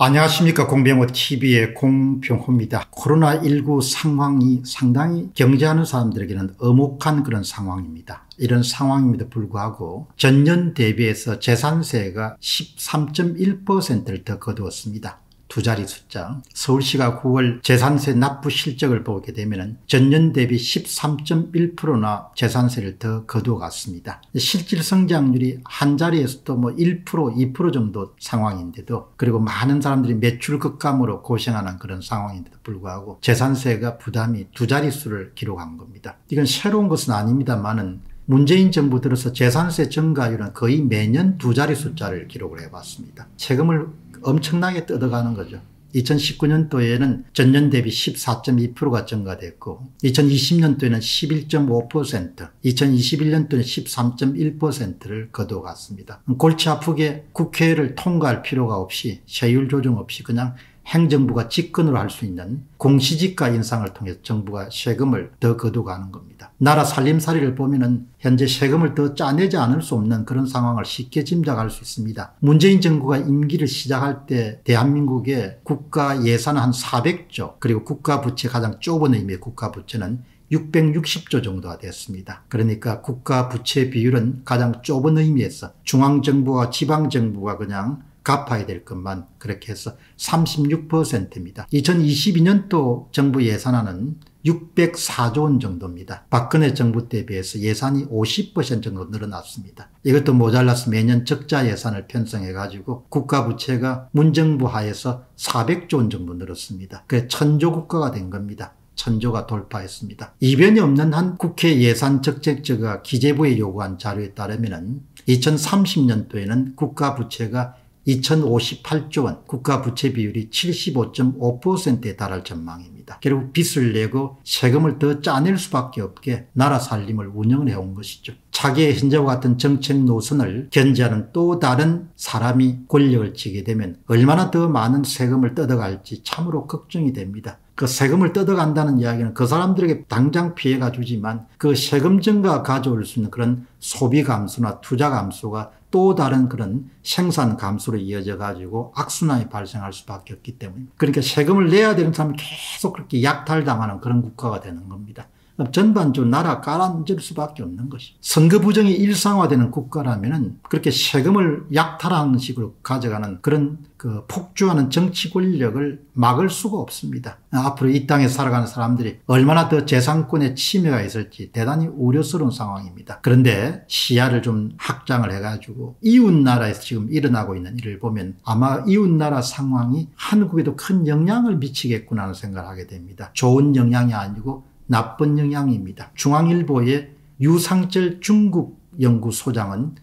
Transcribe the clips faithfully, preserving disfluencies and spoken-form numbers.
안녕하십니까. 공병호 티비의 공병호입니다. 코로나 일구 상황이 상당히 경제하는 사람들에게는 엄혹한 그런 상황입니다. 이런 상황임에도 불구하고 전년 대비해서 재산세가 십삼 점 일 퍼센트를 더 거두었습니다. 두 자리 숫자. 서울시가 구월 재산세 납부 실적을 보게 되면 전년 대비 십삼 점 일 퍼센트나 재산세를 더 거두어갔습니다. 실질 성장률이 한 자리에서도 뭐 일 퍼센트, 이 퍼센트 정도 상황인데도, 그리고 많은 사람들이 매출 급감으로 고생하는 그런 상황인데도 불구하고 재산세가 부담이 두 자릿수를 기록한 겁니다. 이건 새로운 것은 아닙니다만은 문재인 정부 들어서 재산세 증가율은 거의 매년 두 자리 숫자를 기록을 해봤습니다. 세금을 엄청나게 뜯어가는 거죠. 이천십구 년도에는 전년 대비 십사 점 이 퍼센트가 증가됐고, 이천이십 년도에는 십일 점 오 퍼센트, 이천이십일 년도에는 십삼 점 일 퍼센트를 거둬갔습니다. 골치 아프게 국회를 통과할 필요가 없이, 세율 조정 없이 그냥 행정부가 직권으로 할 수 있는 공시지가 인상을 통해서 정부가 세금을 더 거둬가는 겁니다. 나라 살림살이를 보면은 현재 세금을 더 짜내지 않을 수 없는 그런 상황을 쉽게 짐작할 수 있습니다. 문재인 정부가 임기를 시작할 때 대한민국의 국가 예산은 한 사백 조, 그리고 국가 부채, 가장 좁은 의미의 국가 부채는 육백육십 조 정도가 됐습니다. 그러니까 국가 부채 비율은 가장 좁은 의미에서 중앙정부와 지방정부가 그냥 갚아야 될 것만 그렇게 해서 삼십육 퍼센트입니다. 이천이십이 년도 정부 예산안은 육백사 조 원 정도입니다. 박근혜 정부 때 비해서 예산이 오십 퍼센트 정도 늘어났습니다. 이것도 모자라서 매년 적자 예산을 편성해 가지고 국가 부채가 문정부 하에서 사백 조 원 정도 늘었습니다. 그래서 천조 국가가 된 겁니다. 천조가 돌파했습니다. 이변이 없는 한 국회 예산 적재처가 기재부에 요구한 자료에 따르면 이천삼십 년도에는 국가 부채가 이천오십팔 조 원, 국가 부채 비율이 칠십오 점 오 퍼센트에 달할 전망입니다. 결국 빚을 내고 세금을 더 짜낼 수밖에 없게 나라 살림을 운영을 해온 것이죠. 차기의 현재와 같은 정책 노선을 견제하는 또 다른 사람이 권력을 쥐게 되면 얼마나 더 많은 세금을 뜯어갈지 참으로 걱정이 됩니다. 그 세금을 뜯어간다는 이야기는 그 사람들에게 당장 피해가 주지만 그 세금 증가가 가져올 수 있는 그런 소비 감소나 투자 감소가 또 다른 그런 생산 감소로 이어져 가지고 악순환이 발생할 수밖에 없기 때문에, 그러니까 세금을 내야 되는 사람이 계속 그렇게 약탈당하는 그런 국가가 되는 겁니다. 전반적으로 나라 가라앉을 수밖에 없는 것이, 선거 부정이 일상화되는 국가라면은 그렇게 세금을 약탈하는 식으로 가져가는 그런 그 폭주하는 정치 권력을 막을 수가 없습니다. 앞으로 이 땅에 살아가는 사람들이 얼마나 더 재산권의 침해가 있을지 대단히 우려스러운 상황입니다. 그런데 시야를 좀 확장을 해가지고 이웃 나라에서 지금 일어나고 있는 일을 보면 아마 이웃 나라 상황이 한국에도 큰 영향을 미치겠구나 하는 생각을 하게 됩니다. 좋은 영향이 아니고 나쁜 영향입니다. 중앙일보의 유상철 중국 연구소장은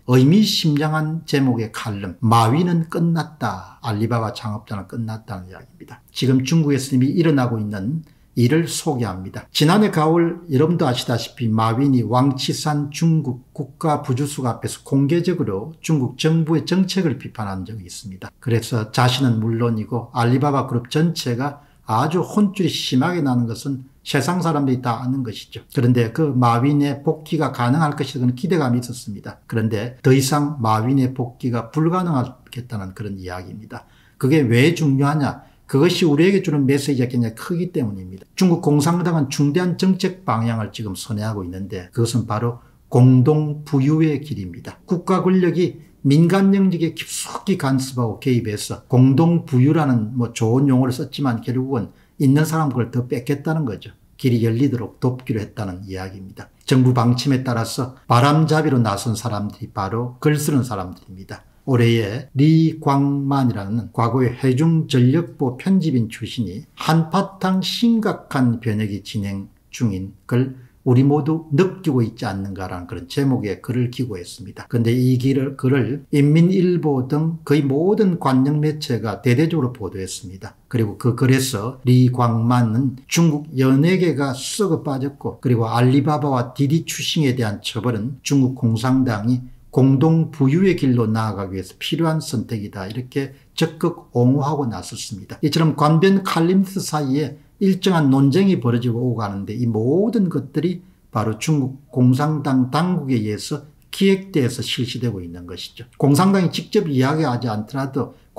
의미심장한 제목의 칼럼, 마위는 끝났다, 알리바바 창업자는 끝났다는 이야기입니다. 지금 중국에서 이미 일어나고 있는 일을 소개합니다. 지난해 가을 여러분도 아시다시피 마윈이 왕치산 중국 국가부주수가 앞에서 공개적으로 중국 정부의 정책을 비판한 적이 있습니다. 그래서 자신은 물론이고 알리바바 그룹 전체가 아주 혼쭐이 심하게 나는 것은 세상 사람들이 다 아는 것이죠. 그런데 그 마윈의 복귀가 가능할 것이라는 기대감이 있었습니다. 그런데 더 이상 마윈의 복귀가 불가능하겠다는 그런 이야기입니다. 그게 왜 중요하냐? 그것이 우리에게 주는 메시지가 굉장히 크기 때문입니다. 중국 공산당은 중대한 정책 방향을 지금 선회하고 있는데 그것은 바로 공동부유의 길입니다. 국가 권력이 민간 영역에 깊숙이 간섭하고 개입해서 공동부유라는 뭐 좋은 용어를 썼지만 결국은 있는 사람 그걸 더 뺏겠다는 거죠. 길이 열리도록 돕기로 했다는 이야기입니다. 정부 방침에 따라서 바람잡이로 나선 사람들이 바로 글 쓰는 사람들입니다. 올해에 리광만이라는 과거의 해중전력부 편집인 출신이 한바탕 심각한 변혁이 진행 중인 걸 우리 모두 느끼고 있지 않는가라는 그런 제목의 글을 기고했습니다. 그런데 이 글을, 글을 인민일보 등 거의 모든 관영 매체가 대대적으로 보도했습니다. 그리고 그 글에서 리광만은 중국 연예계가 썩어 빠졌고, 그리고 알리바바와 디디 추싱에 대한 처벌은 중국 공산당이 공동부유의 길로 나아가기 위해서 필요한 선택이다, 이렇게 적극 옹호하고 나섰습니다. 이처럼 관변 칼림니스트 사이에 일정한 논쟁이 벌어지고 오고 가는데 이 모든 것들이 바로 중국 공산당 당국에 의해서 기획돼서 실시되고 있는 것이죠. 공산당이 직접 이야기하지 않더라도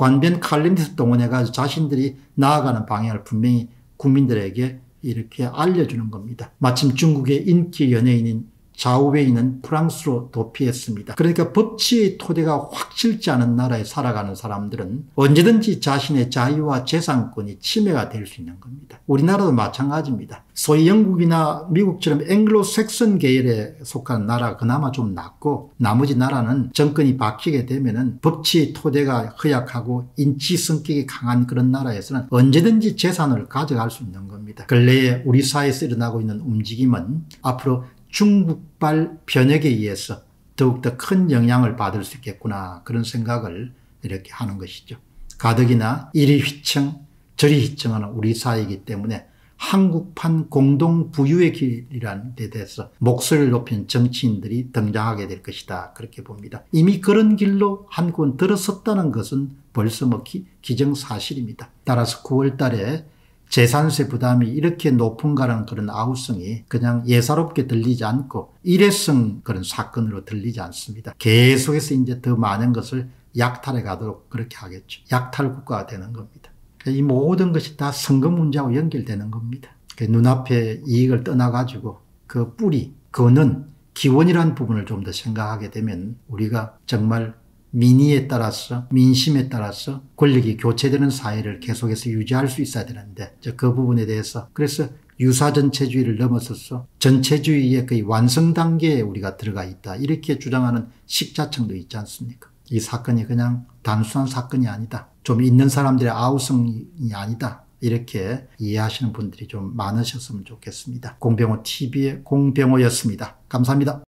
관변 칼럼니스트 동원해가지고 자신들이 나아가는 방향을 분명히 국민들에게 이렇게 알려주는 겁니다. 마침 중국의 인기 연예인인 자우웨이는 프랑스로 도피했습니다. 그러니까 법치의 토대가 확실치 않은 나라에 살아가는 사람들은 언제든지 자신의 자유와 재산권이 침해가 될 수 있는 겁니다. 우리나라도 마찬가지입니다. 소위 영국이나 미국처럼 앵글로색슨 계열에 속한 나라가 그나마 좀 낫고 나머지 나라는 정권이 바뀌게 되면은 법치의 토대가 허약하고 인치 성격이 강한 그런 나라에서는 언제든지 재산을 가져갈 수 있는 겁니다. 근래에 우리 사회에서 일어나고 있는 움직임은 앞으로 중국발 변혁에 의해서 더욱더 큰 영향을 받을 수 있겠구나, 그런 생각을 이렇게 하는 것이죠. 가덕이나 이리 휘청 저리 휘청하는 우리 사회이기 때문에 한국판 공동부유의 길이라는 데 대해서 목소리를 높인 정치인들이 등장하게 될 것이다, 그렇게 봅니다. 이미 그런 길로 한국은 들어섰다는 것은 벌써 뭐 기, 기정사실입니다. 따라서 구월 달에 재산세 부담이 이렇게 높은가라는 그런 아우성이 그냥 예사롭게 들리지 않고 일회성 그런 사건으로 들리지 않습니다. 계속해서 이제 더 많은 것을 약탈해 가도록 그렇게 하겠죠. 약탈 국가가 되는 겁니다. 이 모든 것이 다 선거 문제하고 연결되는 겁니다. 눈앞에 이익을 떠나가지고 그 뿌리, 근원, 기원이라는 부분을 좀 더 생각하게 되면 우리가 정말 민의에 따라서, 민심에 따라서 권력이 교체되는 사회를 계속해서 유지할 수 있어야 되는데, 그 부분에 대해서 그래서 유사전체주의를 넘어서서 전체주의의 거의 완성 단계에 우리가 들어가 있다, 이렇게 주장하는 식자청도 있지 않습니까? 이 사건이 그냥 단순한 사건이 아니다, 좀 있는 사람들의 아우성이 아니다, 이렇게 이해하시는 분들이 좀 많으셨으면 좋겠습니다. 공병호 티비의 공병호였습니다. 감사합니다.